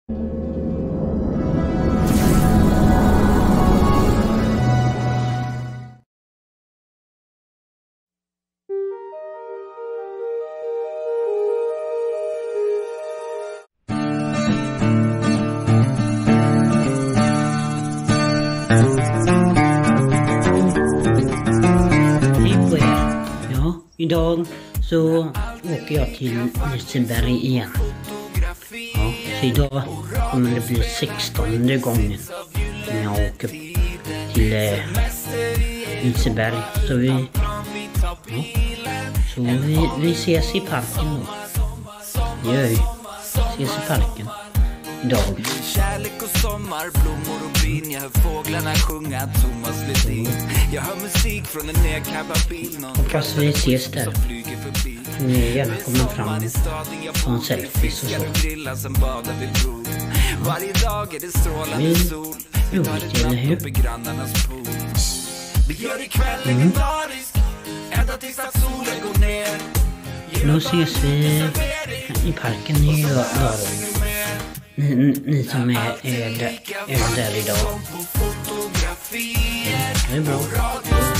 Idag så åker jag till Liseberg igen. Ja, så idag kommer det bli 16:e gången som jag åker till Liseberg. Så vi ses i parken då. Det gör vi. Ses i parken idag. Kärlek och sommar, blommor och bin. Jag hör fåglarna sjunga Thomas Ledin. Jag hör musik från en nedkabbad bil. Hoppas vi ses där. Ni gärna kommer fram från selfies och så. Varje dag är det strålande sol. Roligt, eller hur? Vi gör ikväll legendarisk. Ända tills att solen går ner. Då ses vi i parken i lördag. Ni som är där idag. Det är bra.